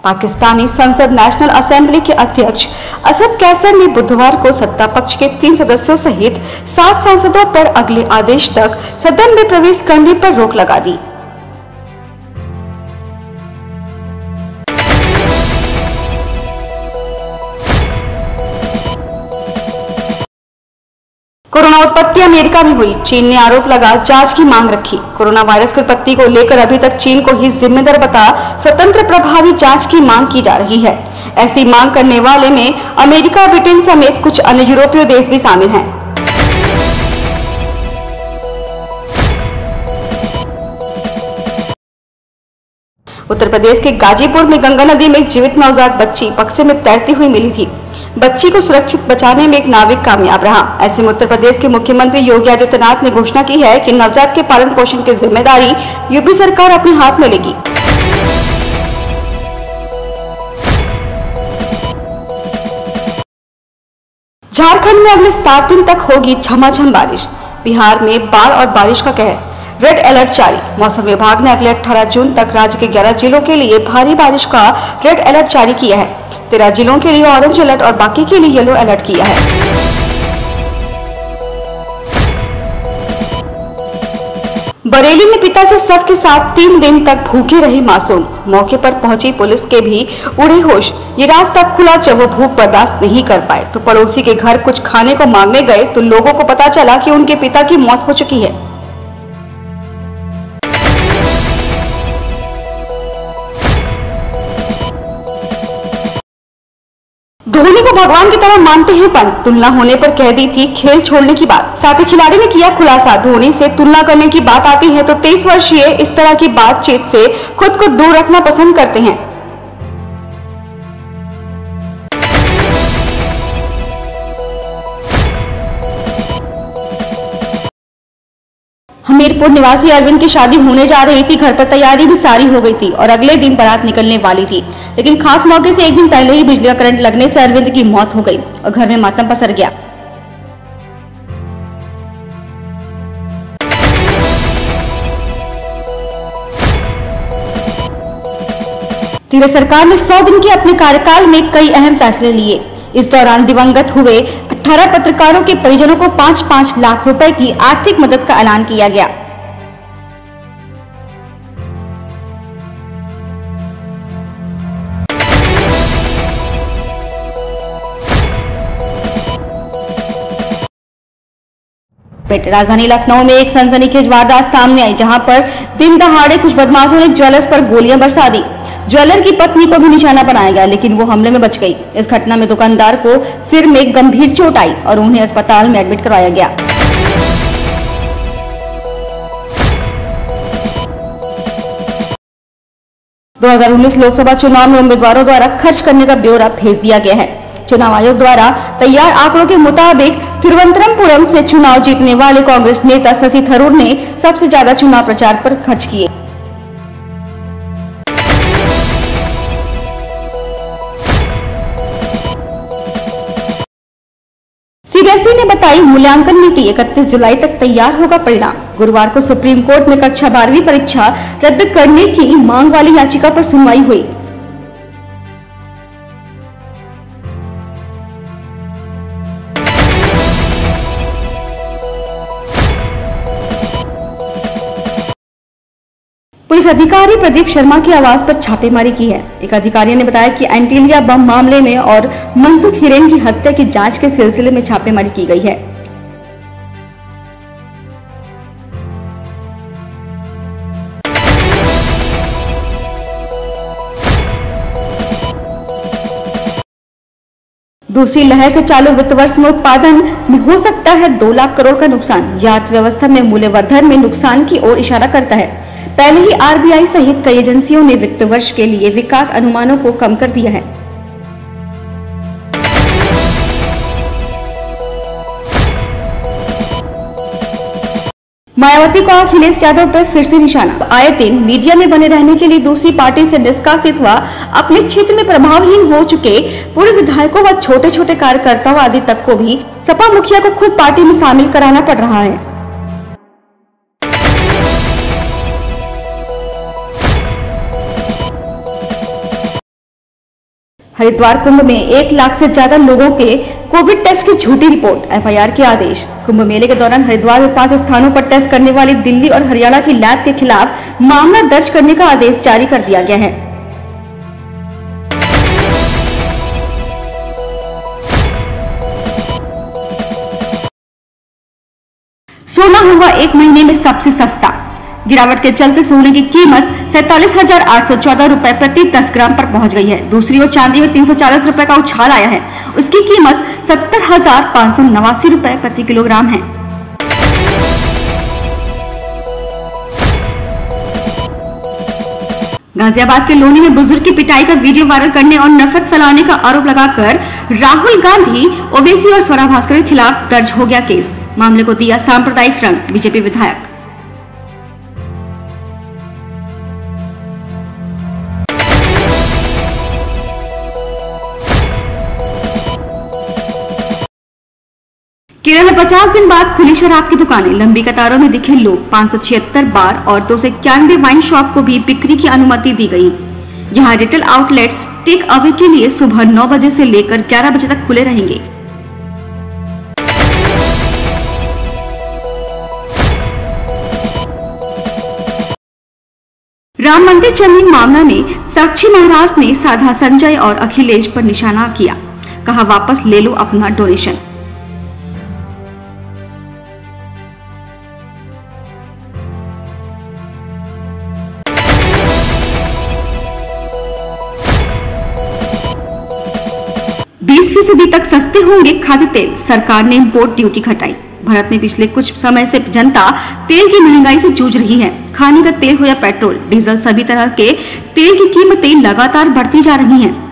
पाकिस्तानी संसद national assembly के अध्यक्ष असद कैसर ने बुधवार को सत्ता पक्ष के 3 सदस्यों सहित 7 सांसदों पर अगले आदेश तक सदन में प्रवेश करने पर रोक लगा दी। कोरोना उत्पत्ति अमेरिका में हुई, चीन ने आरोप लगा जांच की मांग रखी। कोरोना वायरस की उत्पत्ति को लेकर अभी तक चीन को ही जिम्मेदार बता स्वतंत्र प्रभावी जांच की मांग की जा रही है। ऐसी मांग करने वाले में अमेरिका, ब्रिटेन समेत कुछ अन्य यूरोपीय देश भी शामिल हैं। उत्तर प्रदेश के गाजीपुर में गंगा नदी में एक जीवित नवजात बच्ची बक्से में तैरती हुई मिली थी। बच्ची को सुरक्षित बचाने में एक नाविक कामयाब रहा। ऐसे में उत्तर प्रदेश के मुख्यमंत्री योगी आदित्यनाथ ने घोषणा की है कि नवजात के पालन पोषण की जिम्मेदारी यूपी सरकार अपने हाथ में लेगी। झारखंड में अगले 7 दिन तक होगी झमाझम बारिश। बिहार में बाढ़ और बारिश का कहर, रेड अलर्ट जारी। मौसम विभाग ने अगले 18 जून तक राज्य के 11 जिलों के लिए भारी बारिश का रेड अलर्ट जारी किया है। 13 जिलों के लिए ऑरेंज अलर्ट और बाकी के लिए येलो अलर्ट किया है। बरेली में पिता के शव के साथ 3 दिन तक भूखे रहे मासूम। मौके पर पहुंची पुलिस के भी उड़े होश। ये राज तब खुला जब वो भूख बर्दाश्त नहीं कर पाए तो पड़ोसी के घर कुछ खाने को मांगने गए तो लोगों को पता चला कि उनके पिता की मौत हो चुकी है। धोनी को भगवान की तरह मानते हैं पंत, तुलना होने पर कह दी थी खेल छोड़ने की बात। साथ ही खिलाड़ी ने किया खुलासा, धोनी से तुलना करने की बात आती है तो 23 वर्षीय इस तरह की बातचीत से खुद को दूर रखना पसंद करते हैं। हमीरपुर निवासी अरविंद की शादी होने जा रही थी। घर पर तैयारी भी सारी हो गई थी और अगले दिन बारात निकलने वाली थी, लेकिन खास मौके से एक दिन पहले ही बिजली का करंट लगने से अरविंद की मौत हो गई और घर में मातम पसर गया। केंद्र सरकार ने 100 दिन के अपने कार्यकाल में कई अहम फैसले लिए। इस दौरान दिवंगत हुए 18 पत्रकारों के परिजनों को 5-5 लाख रुपए की आर्थिक मदद का ऐलान किया गया। राजधानी लखनऊ में एक सनसनीखेज वारदात सामने आई, जहां पर दिन दहाड़े कुछ बदमाशों ने ज्वेलर्स पर गोलियां बरसा दी। ज्वेलर की पत्नी को भी निशाना बनाया गया, लेकिन वो हमले में बच गई। इस घटना में दुकानदार को सिर में गंभीर चोट आई और उन्हें अस्पताल में एडमिट करवाया गया। – 2019 लोकसभा चुनाव में उम्मीदवारों द्वारा खर्च करने का ब्यौरा भेज दिया गया है। चुनाव आयोग द्वारा तैयार आंकड़ों के मुताबिक तिरुवनंतपुरम से चुनाव जीतने वाले कांग्रेस नेता शशि थरूर ने सबसे ज्यादा चुनाव प्रचार पर खर्च किए। सीबीएसई ने बताई मूल्यांकन नीति, 31 जुलाई तक तैयार होगा परिणाम। गुरुवार को सुप्रीम कोर्ट में कक्षा 12वीं परीक्षा रद्द करने की मांग वाली याचिका पर सुनवाई हुई। पुलिस अधिकारी प्रदीप शर्मा की आवास पर छापेमारी की है। एक अधिकारी ने बताया कि एंटीलिया बम मामले में और मनसुख हिरेन की हत्या की जांच के सिलसिले में छापेमारी की गई है। दूसरी लहर से चालू वित्त वर्ष में उत्पादन में हो सकता है 2 लाख करोड़ का नुकसान। यह अर्थव्यवस्था में मूल्यवर्धन में नुकसान की ओर इशारा करता है। पहले ही आरबीआई सहित कई एजेंसियों ने वित्त वर्ष के लिए विकास अनुमानों को कम कर दिया है। मायावती को अखिलेश यादव पर फिर से निशाना। आए दिन मीडिया में बने रहने के लिए दूसरी पार्टी से निष्कासित व अपने क्षेत्र में प्रभावहीन हो चुके पूर्व विधायकों व छोटे छोटे कार्यकर्ताओं आदि तक को भी सपा मुखिया को खुद पार्टी में शामिल कराना पड़ रहा है। हरिद्वार कुंभ में 1 लाख से ज्यादा लोगों के कोविड टेस्ट की झूठी रिपोर्ट, एफआईआर के आदेश। कुंभ मेले के दौरान हरिद्वार में 5 स्थानों पर टेस्ट करने वाली दिल्ली और हरियाणा की लैब के खिलाफ मामला दर्ज करने का आदेश जारी कर दिया गया है। सोना हुआ 1 महीने में सबसे सस्ता। गिरावट के चलते सोने की कीमत 47,814 रुपए प्रति 10 ग्राम पर पहुंच गई है। दूसरी ओर चांदी में 340 रुपए का उछाल आया है। उसकी कीमत 70,589 रुपए प्रति किलोग्राम है। गाजियाबाद के लोनी में बुजुर्ग की पिटाई का वीडियो वायरल करने और नफरत फैलाने का आरोप लगाकर राहुल गांधी, ओवैसी और स्वरा भास्कर के खिलाफ दर्ज हो गया केस। मामले को दिया सांप्रदायिक रंग, बीजेपी विधायक। केरल में 50 दिन बाद खुली शराब की दुकानें, लंबी कतारों में दिखे लोग। 576 बार और 291 वाइन शॉप को भी बिक्री की अनुमति दी गई। यहां रिटेल आउटलेट्स टेक अवे के लिए सुबह 9 बजे से लेकर 11 बजे तक खुले रहेंगे। राम मंदिर जमीन मामला में साक्षी महाराज ने साधा संजय और अखिलेश पर निशाना किया। कहा, वापस ले लो अपना डोनेशन। %20 तक सस्ते होंगे खाद्य तेल, सरकार ने इंपोर्ट ड्यूटी घटाई। भारत में पिछले कुछ समय से जनता तेल की महंगाई से जूझ रही है। खाने का तेल हो या पेट्रोल, डीजल, सभी तरह के तेल की कीमतें लगातार बढ़ती जा रही हैं।